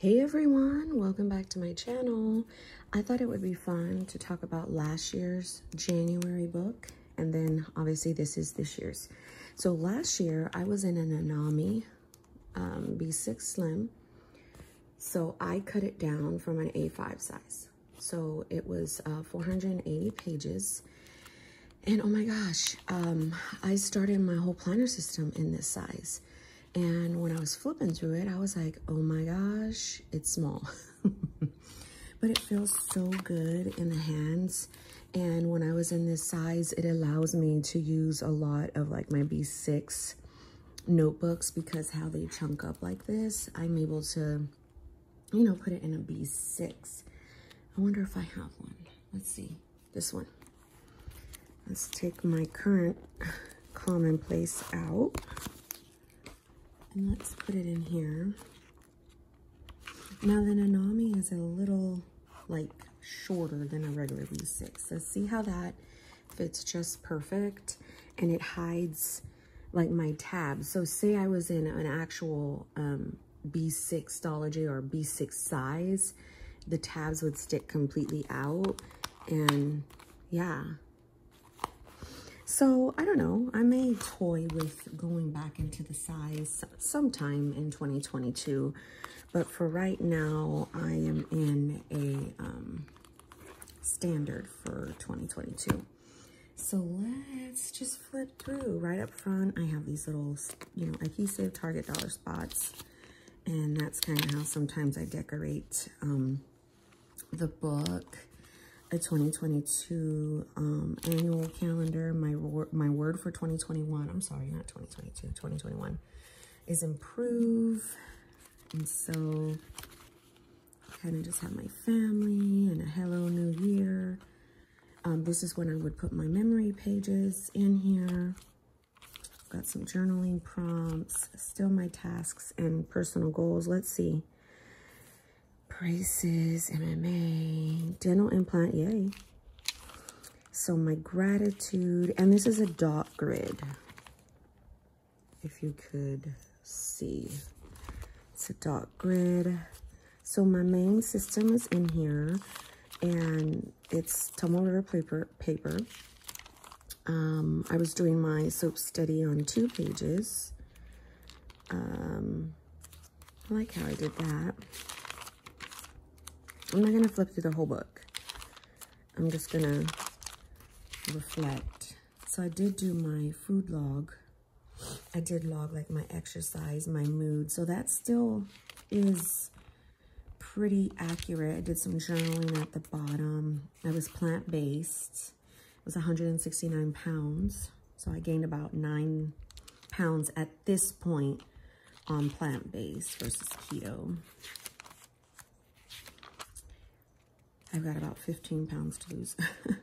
Hey everyone, welcome back to my channel. I thought it would be fun to talk about last year's January book, and then obviously this is this year's. So last year I was in an Anami B6 Slim, so I cut it down from an A5 size. So it was 480 pages, and oh my gosh, I started my whole planner system in this size. And when I was flipping through it, I was like, oh my gosh, it's small. But it feels so good in the hands. And when I was in this size, it allows me to use a lot of like my B6 notebooks, because how they chunk up like this, I'm able to, you know, put it in a B6. I wonder if I have one. Let's see, this one. Let's take my current commonplace out. And let's put it in here. Now the Anami is a little like shorter than a regular B6. So see how that fits just perfect, and it hides like my tabs. So say I was in an actual B6 Dollar J or B6 size, the tabs would stick completely out, and yeah. So, I don't know, I may toy with going back into the size sometime in 2022, but for right now, I am in a standard for 2022. So let's just flip through. Right up front, I have these little, you know, adhesive Target dollar spots, and that's kind of how sometimes I decorate the book. A 2022 annual calendar. My word for 2021, I'm sorry, not 2022, 2021 is improve. And so I kind of just have my family and a hello new year. This is when I would put my memory pages in here. Got some journaling prompts, still my tasks and personal goals. Let's see. Braces, MMA, dental implant, yay. So my gratitude, and this is a dot grid, if you could see. It's a dot grid. So my main system is in here, and it's Tomoe River paper. I was doing my soap study on 2 pages. I like how I did that. I'm not going to flip through the whole book. I'm just going to reflect. So I did do my food log. I did log like my exercise, my mood. So that still is pretty accurate. I did some journaling at the bottom. I was plant-based. It was 169 pounds. So I gained about 9 pounds at this point on plant-based versus keto. I've got about 15 pounds to lose.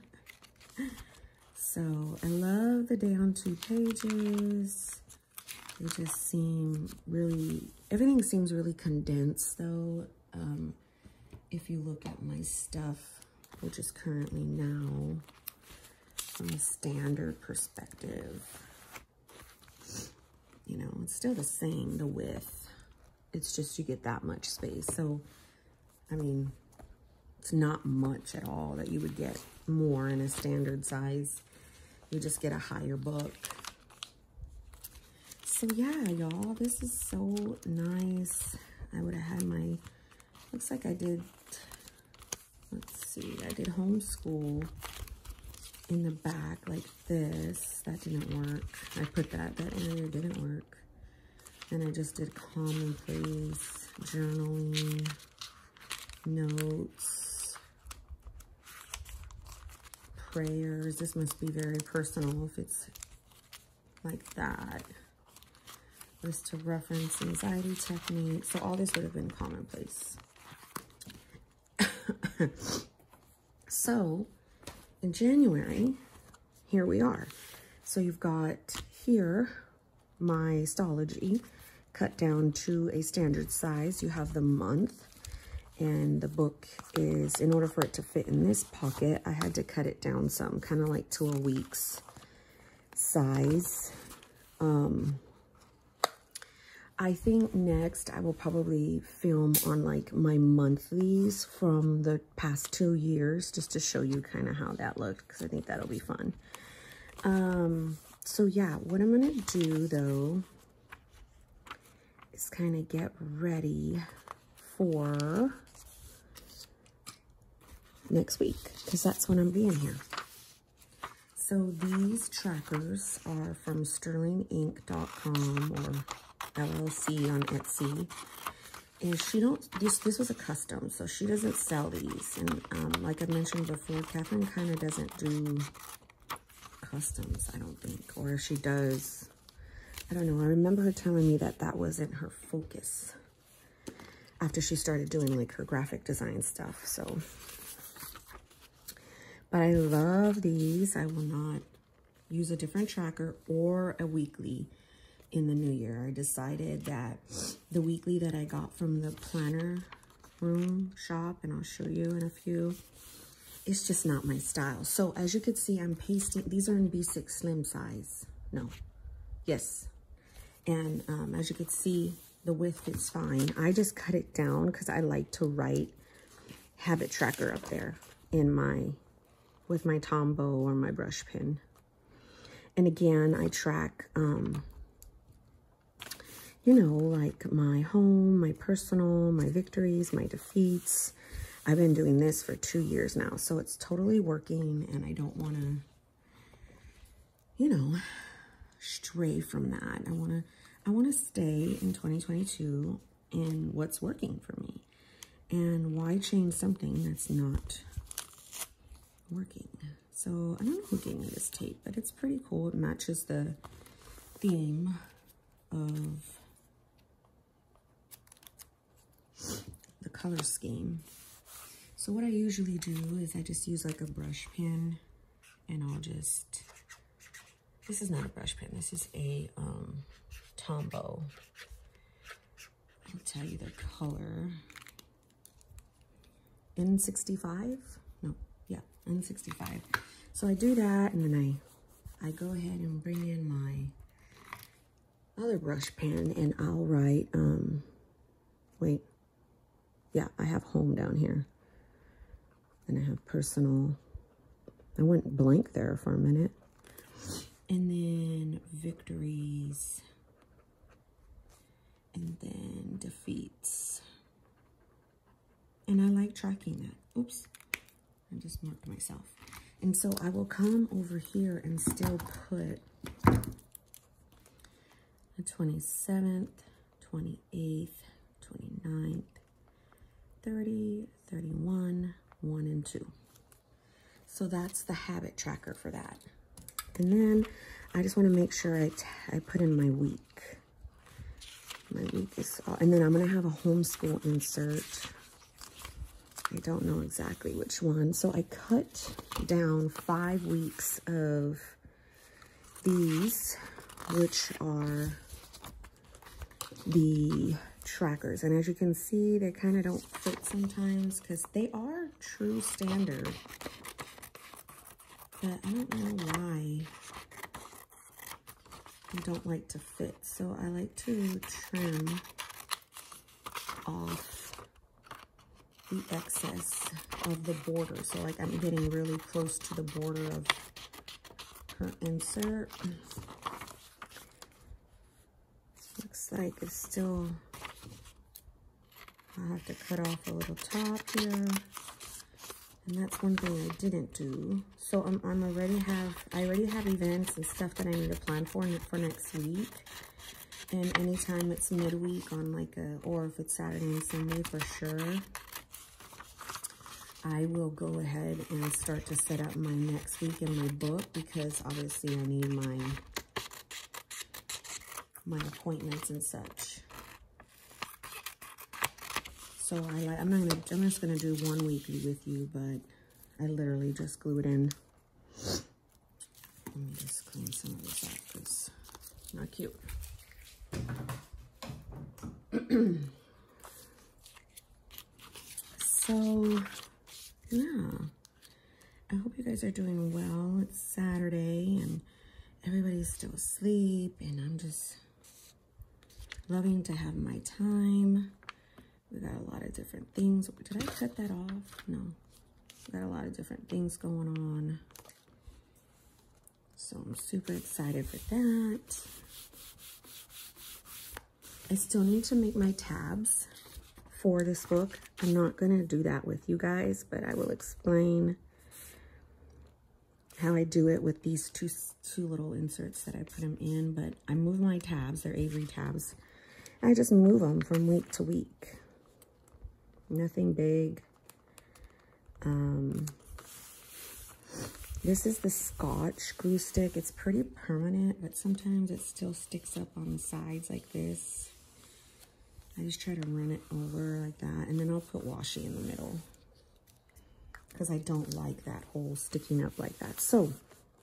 So I love the day on 2 pages. They just seem really, everything seems really condensed though. If you look at my stuff, which is currently now from a standard perspective, you know, it's still the same, the width. It's just you get that much space. So, I mean, it's not much at all that you would get more in a standard size. You just get a higher book. So yeah, y'all, this is so nice. I would have had my, looks like I did, let's see, I did homeschool in the back like this. That didn't work. I put that area didn't work. And I just did commonplace, journaling, notes, prayers. This must be very personal if it's like that. List to reference anxiety techniques. So all this would have been commonplace. So in January, here we are. So you've got here my Stalogy cut down to a standard size. You have the month. And the book is, in order for it to fit in this pocket, I had to cut it down some, kind of like to a week's size. I think next I will probably film on like my monthlies from the past 2 years, just to show you kind of how that looked, because I think that'll be fun. So yeah, what I'm gonna do though is kind of get ready for next week, because that's when I'm being here. So these trackers are from sterlingink.com or LLC on Etsy. And she don't, this was a custom, so she doesn't sell these. And like I mentioned before, Catherine kind of doesn't do customs, I don't think. Or if she does, I don't know. I remember her telling me that that wasn't her focus after she started doing like her graphic design stuff, so. But I love these. I will not use a different tracker or a weekly in the new year. I decided that the weekly that I got from the planner room shop, and I'll show you in a few, it's just not my style. So as you can see, I'm pasting. These are in B6 slim size. No. Yes. And as you can see, the width is fine. I just cut it down because I like to write habit tracker up there in my, with my Tombow or my brush pen. And again, I track, you know, like my home, my personal, my victories, my defeats. I've been doing this for 2 years now, so it's totally working, and I don't want to, you know, stray from that. I want to stay in 2022 in what's working for me. And why change something that's not working? So I don't know who gave me this tape, but it's pretty cool. It matches the theme of the color scheme. So what I usually do is I just use like a brush pen, and I'll just, this is not a brush pen, this is a Tombow. I'll tell you the color. N65? No, yeah, N65. So I do that, and then I go ahead and bring in my other brush pen, and I'll write, wait, yeah, I have home down here. And I have personal. I went blank there for a minute. And then victories. And then defeats. And I like tracking that. Oops. I just marked myself. And so I will come over here and still put the 27th, 28th, 29th, 30, 31, 1 and 2. So that's the habit tracker for that. And then I just want to make sure I put in my week. My week is, and then I'm going to have a homeschool insert. I don't know exactly which one. So I cut down 5 weeks of these, which are the trackers. And as you can see, they kind of don't fit sometimes because they are true standard. But I don't know why they don't like to fit. So I like to trim off the excess of the border. So like I'm getting really close to the border of her insert. Looks like it's still, I'll have to cut off a little top here. And that's one thing I didn't do. So I already have events and stuff that I need to plan for next week. And anytime it's midweek on like or if it's Saturday and Sunday for sure, I will go ahead and start to set up my next week in my book, because obviously I need my appointments and such. So I'm just gonna do one weekly with you, but I literally just glue it in. Let me just clean some of this off because it's not cute. So yeah, I hope you guys are doing well. It's Saturday and everybody's still asleep, and I'm just loving to have my time. We got a lot of different things. Did I cut that off? No. We got a lot of different things going on. So I'm super excited for that. I still need to make my tabs for this book. I'm not going to do that with you guys, but I will explain how I do it with these two little inserts that I put them in. But I move my tabs. They're Avery tabs. I just move them from week to week. Nothing big. This is the Scotch glue stick. It's pretty permanent, but sometimes it still sticks up on the sides like this. I just try to run it over like that, and then I'll put washi in the middle because I don't like that whole sticking up like that. So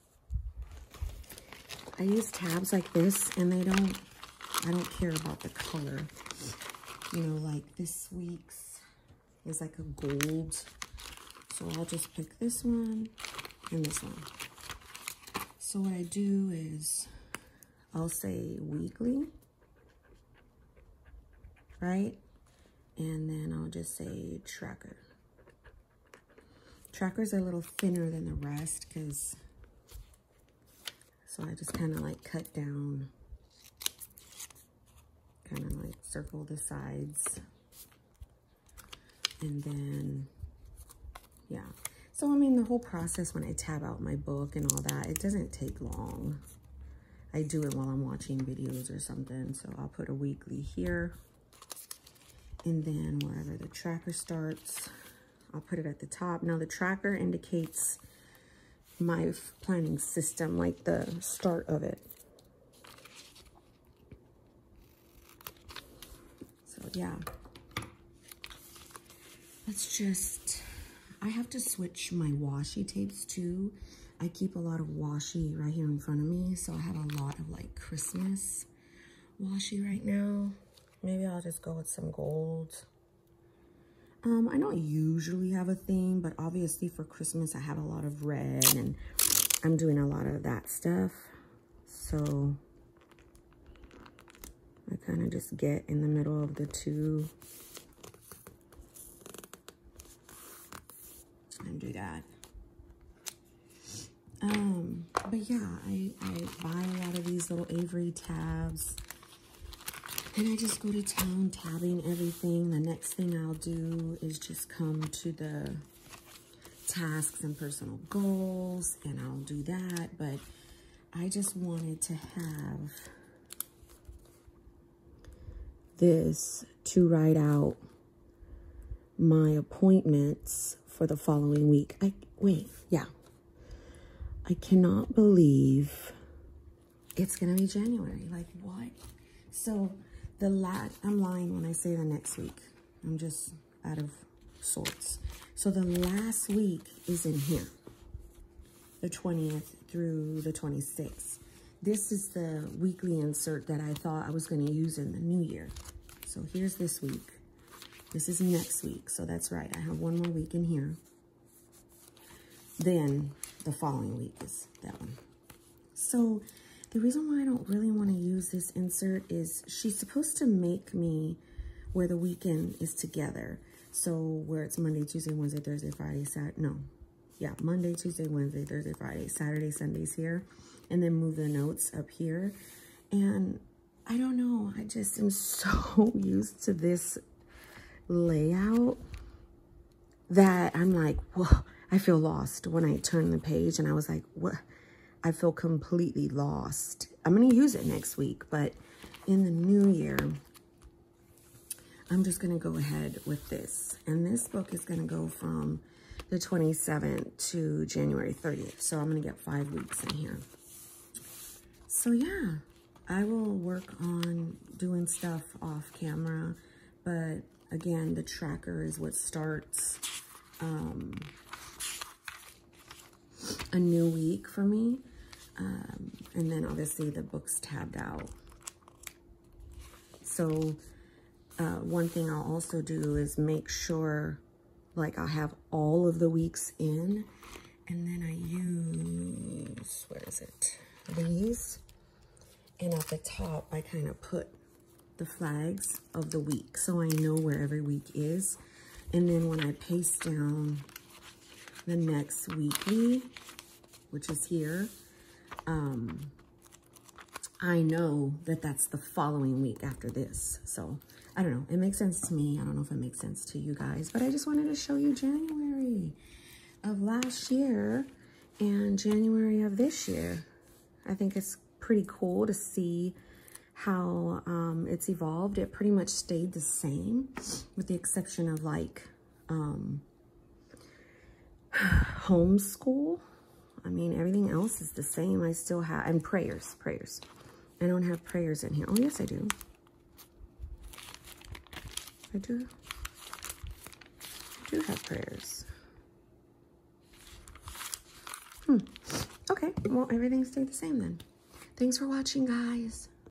I use tabs like this, and I don't care about the color. You know, like this week's is like a gold. So I'll just pick this one and this one. So what I do is I'll say weekly, right? And then I'll just say tracker. Trackers are a little thinner than the rest because, so I just kind of like cut down, kind of like circle the sides. And then, yeah. So, I mean, the whole process when I tab out my book and all that, it doesn't take long. I do it while I'm watching videos or something. So I'll put a weekly here. And then wherever the tracker starts, I'll put it at the top. Now the tracker indicates my planning system, like the start of it. So yeah. Let's just, I have to switch my washi tapes too. I keep a lot of washi right here in front of me. So I have a lot of like Christmas washi right now. Maybe I'll just go with some gold. I don't usually have a theme, but obviously for Christmas I have a lot of red and I'm doing a lot of that stuff. So I kind of just get in the middle of the two and do that. But yeah, I buy a lot of these little Avery tabs. And I just go to town tabbing everything. The next thing I'll do is just come to the tasks and personal goals, and I'll do that. But I just wanted to have this to write out my appointments for the following week. I cannot believe it's gonna be January. Like, what? So I'm lying when I say the next week. I'm just out of sorts. So the last week is in here, the 20th through the 26th. This is the weekly insert that I thought I was going to use in the new year. So here's this week. This is next week. So that's right. I have one more week in here. Then the following week is that one. So the reason why I don't really want to use this insert is she's supposed to make me where the weekend is together. So where it's Monday, Tuesday, Wednesday, Thursday, Friday, Saturday. No. Yeah, Monday, Tuesday, Wednesday, Thursday, Friday, Saturday, Sunday's here. And then move the notes up here. And I don't know. I just am so used to this layout that I'm like, whoa, I feel lost when I turn the page. And I was like, what? I feel completely lost. I'm going to use it next week, but in the new year, I'm just going to go ahead with this. And this book is going to go from the 27th to January 30th. So I'm going to get 5 weeks in here. So yeah, I will work on doing stuff off camera. But again, the tracker is what starts a new week for me. And then obviously the book's tabbed out. So one thing I'll also do is make sure like I have all of the weeks in, and then I use, what is it? These. And at the top, I kind of put the flags of the week, so I know where every week is. And then when I paste down the next weekly, which is here, I know that that's the following week after this. So I don't know, it makes sense to me. I don't know if it makes sense to you guys, but I just wanted to show you January of last year and January of this year. I think it's pretty cool to see how it's evolved. It pretty much stayed the same with the exception of like homeschool. I mean, everything else is the same. I still have, and prayers. I don't have prayers in here. Oh, yes, I do. I do have prayers. Okay, well, everything stayed the same then. Thanks for watching, guys.